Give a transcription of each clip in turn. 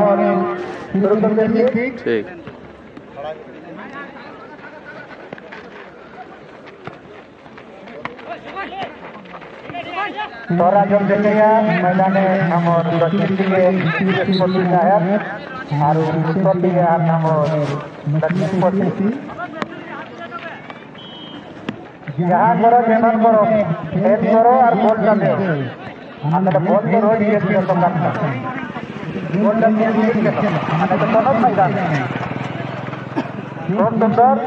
और शुरू कर देंगे। ठीक। तोरा जब देखेगा मैदान हम और दक्षिण के स्पोर्टिंग है और उत्तर दिए हम और दक्षिण स्पोर्टिंग जहाँ करो जेमन करो हेड करो और बॉल डालो आंदर बॉल तो रोज ये दिया तो करना बॉल डालने के लिए आंदर तो बहुत मैदान बहुत सुंदर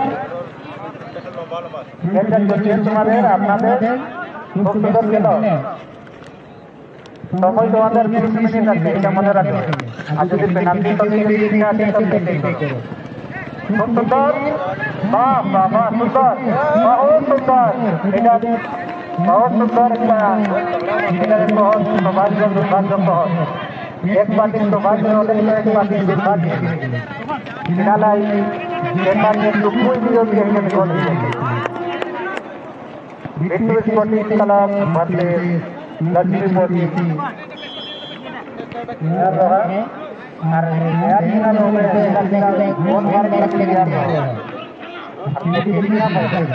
ये जब चेंज तुम्हारे अपना दे बहुत सुंदर खेलो समय तो अंदर 30 मिनट रखते हैं मन रखते आज यदि पेनाल्टी तो नहीं आते तब देखेंगे बहुत सुंदर वाह वाह वाह सुंदर बहुत सुंदर इधर बहुत सुंदर इधर बहुत सौभाग्य बहुत एक पार्टी सौभाग्य होने एक पार्टी दुर्भाग्य फिलहाल एक पार्टी दुखों भी होती है कि कौन विश्व स्पोर्टिंग क्लब भारतीय लक्ष्मी स्पोर्टिंग और यार इतना लोग हैं बहुत बार करते हैं यार अपने दुनिया में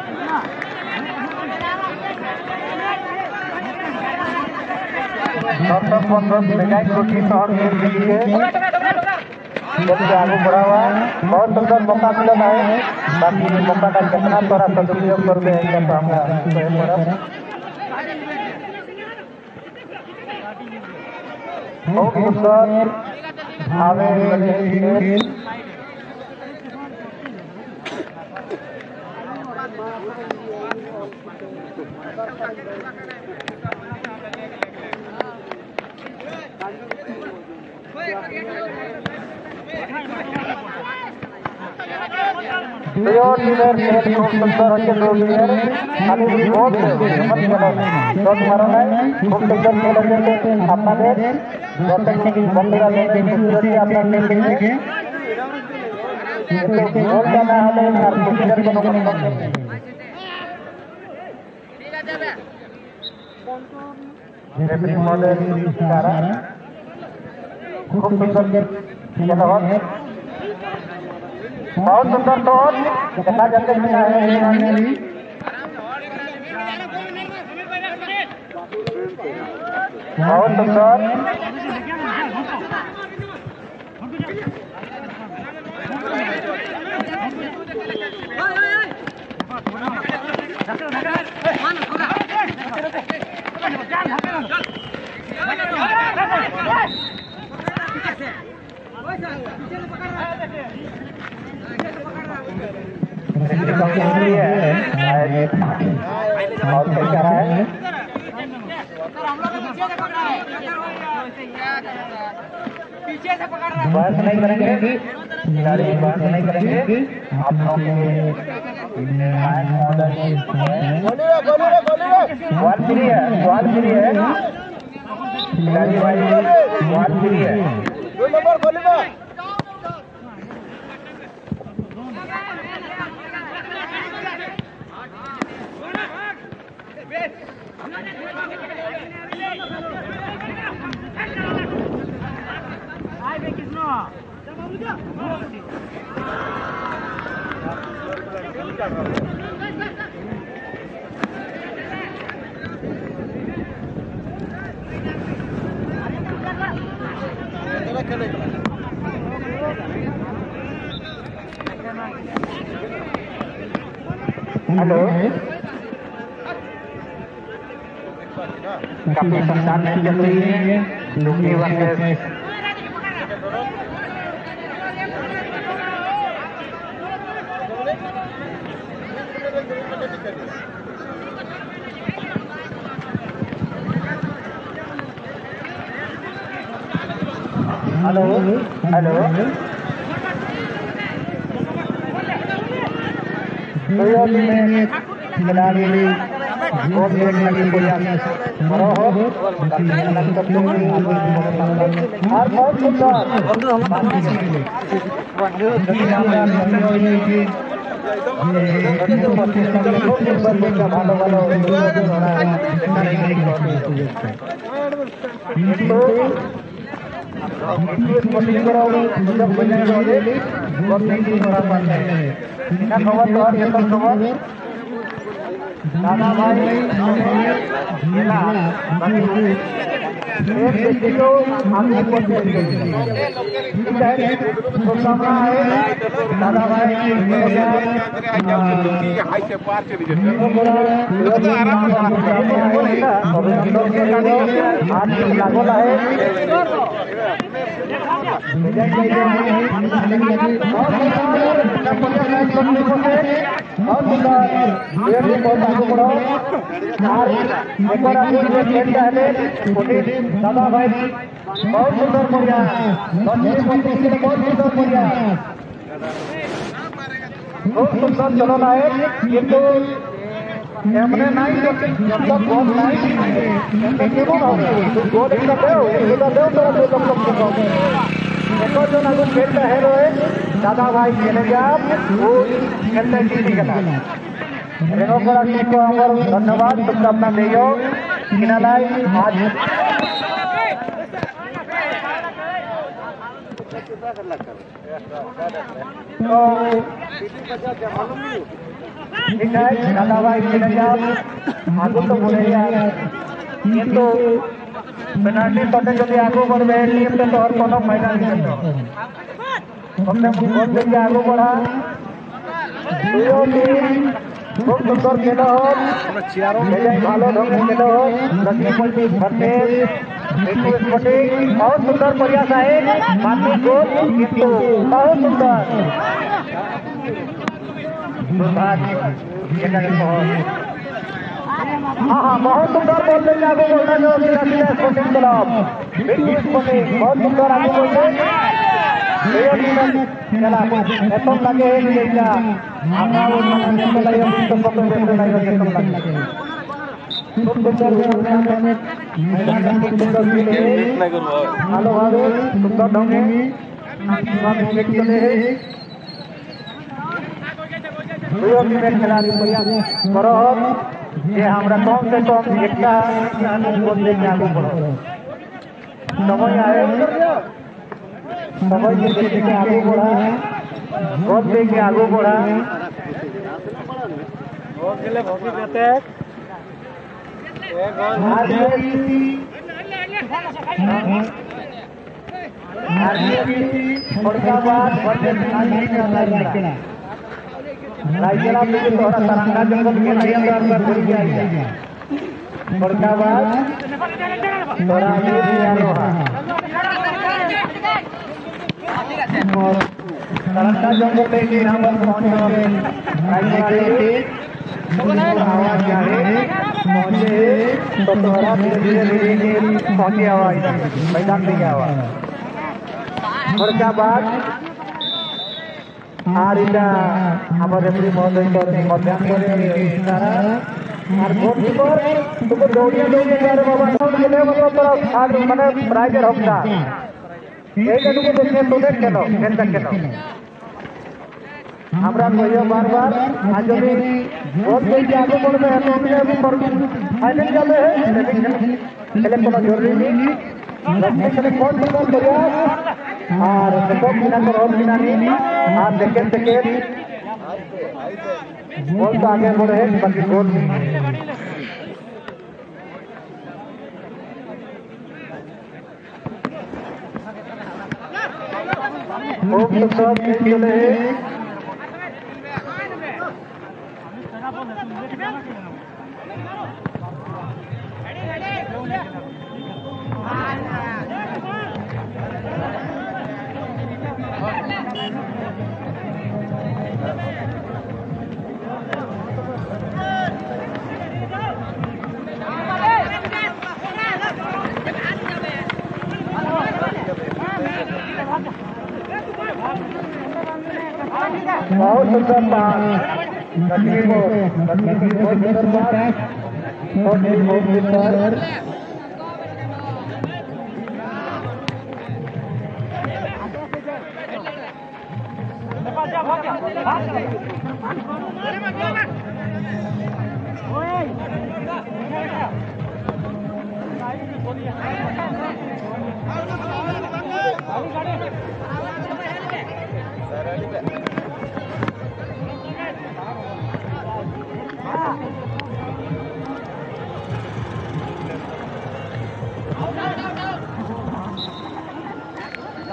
सब बंदों में कोशिश और सबसे आगे बढ़ा हुआ है बहुत सुंदर मौका मिला है बाकी मौका का कितना थोड़ा सदुपयोग कर दे बहुत सुंदर आवे बहुत सुंदर टोन देखा जाते हैं बहुत सुंदर और क्या रहा है पीछे से पकड़ रहा है बस नहीं करेंगे गाड़ी बस नहीं करेंगे आप लोग सवाल फ्री है गाड़ी वाली सवाल फ्री है हेलो काफी संसार नहीं चल रही है लुंगी वर्सेस हेलो हेलो खिलाड़ी बहुत लगी प्रयास और बहुत सुंदर स्पोर्टिंग करो जब बजाय रोले बहुत नहीं बड़ा पाता है इना खबर तो ये सब खबर दादा भाई जिला बाकी एक देखियो आगे बढ़ते हैं तो सामना है दादा भाई हाई से पार चली जाते लागो है दादा भाई बहुत सुंदर बढ़िया बहुत सुंदर चलन है किंतु एमने नहीं मतलब गोल नहीं एमने केवल हो गोल एक दो तरह से लोग एको जो ना खेलता है रोए दादा भाई खेले आप वो खेलते जीती गला रेणु करा को हमर धन्यवाद शुभकामना देयो किनालाई आज तो ठीक है दादा भाई खेले आप आगो तो बोले यार किंतु पेनाल्टी तोटे जदि आगो बढ़बे टीम के तोहर कोनो फायदा नहीं करतो हमने बहुत जल्दी आगो बढ़ा दुयो टीम खूब सुंदर खेला हो भालो ढंग से खेला हो लक्ष्मीपति भरते एक स्पोर्टिंग बहुत सुंदर प्रयास है बाकी गोल किंतु बहुत सुंदर हाँ बहुत सुंदर बोलते हैं आगे बोलना जो स्पोर्टिंग क्लब स्पोर्टिंग बहुत सुंदर आगे बोलते चला एतम लगे जैसा আমরা ওই মানে চলে যাই তো কত বেশি নাই এতম লাগে খুব সুন্দর অনেক ময়দান সুন্দর দিলে ভালো ভাবে সুন্দর ঢঙ্গে আমি চলে দুই মিনিট খেলার প্রয়াস করো যে আমরা কম से कम একটা বলতে আগে বড় সময় आए समझ के आगे बढ़ा है बहुत देख के आगे बढ़ा रायगढ़ में थोड़ा तरंगा जंगल के थोड़ा तरंगा जंगल में यहाँ पर पहुँचे आवाज आ रही पहुँचे तो थोड़ा धीरे धीरे पहुँचे आवाज मैदान में क्या हुआ और क्या बात आरिता हमारे रेफरी महोदय मध्याह्न और गोलकीपर तो दौड़िया जा रहे बाबा खेले मतलब माने प्राइजर होता এই জায়গাটুকু দেখে তোদের কেন খেলটা কেন আমরা কইও বারবার আজ যদি ভোট দিয়ে আগে পড়বে এত আমি ফাইনাল যাবে খেলে কোনো জরুরি নেই খেলে কোন সুন্দর প্রয়াস আর সব কিনা করো কিনা নেই আর দেখে দেখে বল তো আগে बढ़े বাকি গোল खूब सुंदर चले बहुत सुंदर बात लक्ष्मी बहुत सुंदर बात बहुत सुंदर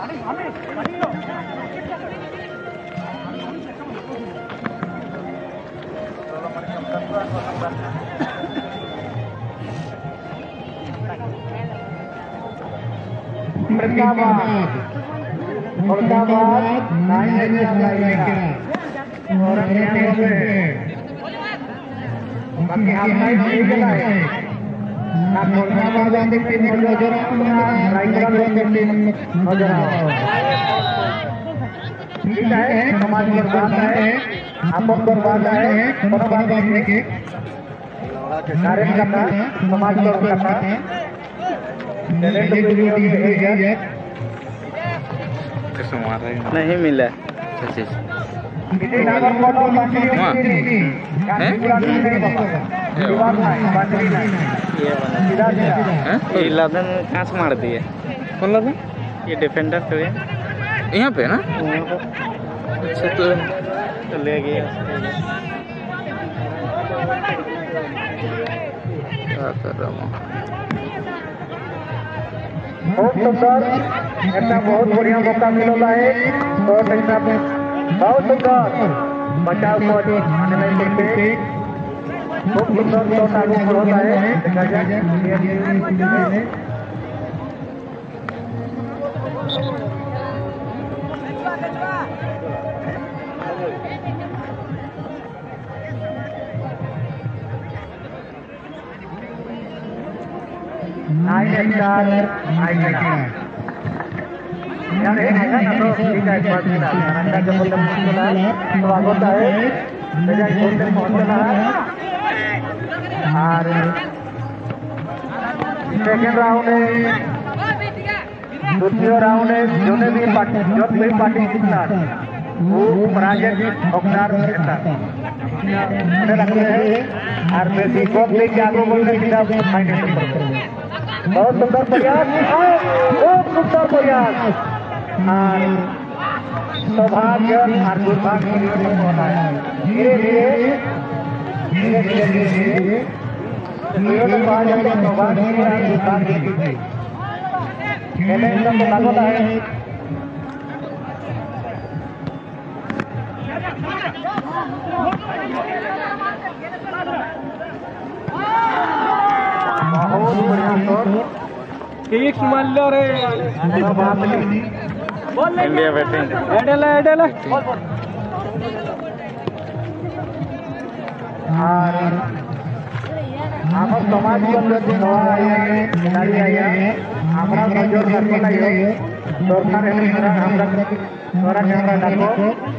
बाकी हाफ साइड नहीं गेला है ना मुर्दाबाद वाली टीम नजर रायगढ़ वाली टीम नजर ठीक है समाज बर्बाद है आपन बर्बाद है कोनो बात नहीं कार्यकर्ता समाज बर्बाद नहीं मिला ये लादन कहाँ से मार दिए? कौन लादन? ये डिफेंडर तो है यहाँ पे ना। अच्छा तो ले गया क्या कर रहा हूँ। बहुत सुंदर एक बहुत बढ़िया मौका मिला है और बहुत सुंदर बचाव को आने में करते बहुत सुंदर शॉट आगे होता है देखा जाए यार एक है ना तो ठीक है बात नहीं है अंडा जब मतलब मुश्किल है तो आगे होता है जगह छोड़ते पहुंचना है और सेकंड राउंड है दूसरे राउंड है जो भी पार्टी जीतना वो प्राइजेट औकार देता है और बेसी कोप लेके आगे बढ़ने की फाइनल करते हैं बहुत सुंदर प्रयास बहुत सुंदर प्रयास और सौभाग्य और दुर्भाग्य होना है धीरे धीरे सौभाग्य लागोता है बहुत बढ़िया शॉट ठीक मान लो रे इंडिया बैटिंग एडेला और हम समाज के अंदर जो नवा आया है खिलाड़ी आया है हमरा नजर रखना चाहिए सरकार है हमरा द्वारा कैमरा डालो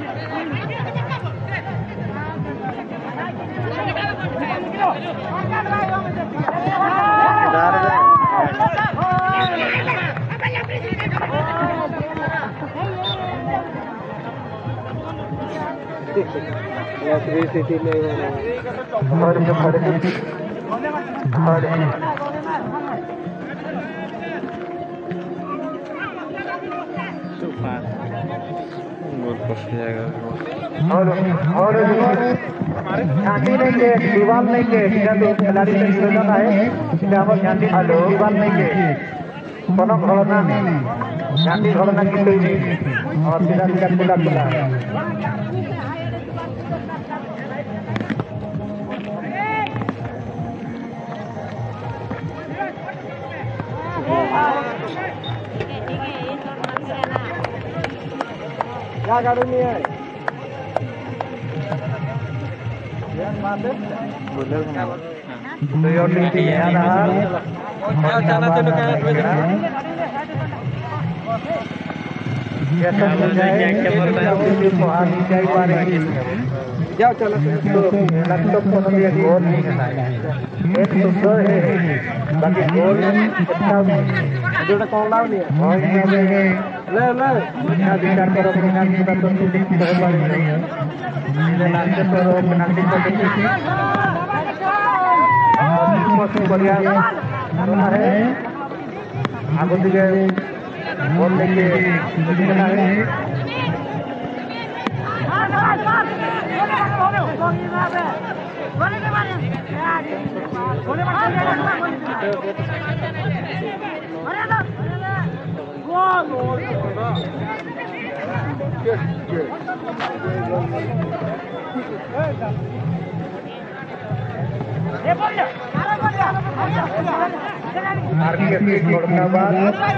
और झांकी नहीं के दीवार नहीं के खिलाड़ी से निवेदन है झांकी दीवार नहीं के कोनो घटना नहीं झांकी घटना की और सीधा खुला क्या गाड़ी नहीं है तो योर टीम है ना जाना चलो जाओ चलो लैपटॉप को भी गोल नहीं करना है एक सुंदर है बाकी गोल जो कौन लाव नहीं है ले क्या विचार करो पेनाल्टी का तो दिख बहुत नहीं है लास्ट पर पेनाल्टी को देखिए बहुत बढ़िया है आगे दिखे गोल लेके खेलना है आरबीएस औरंगाबाद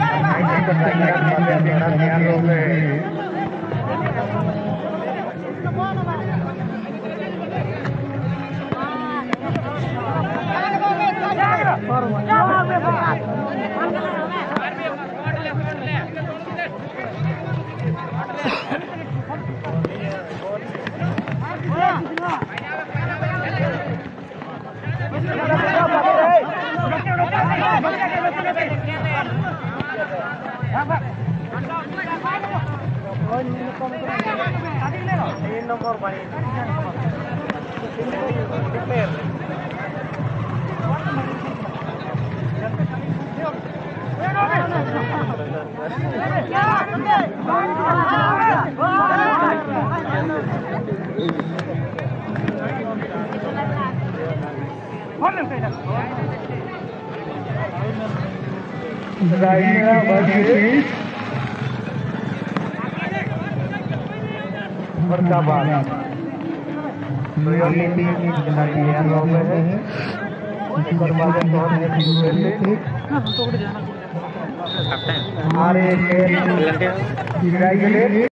ध्यान हो गए।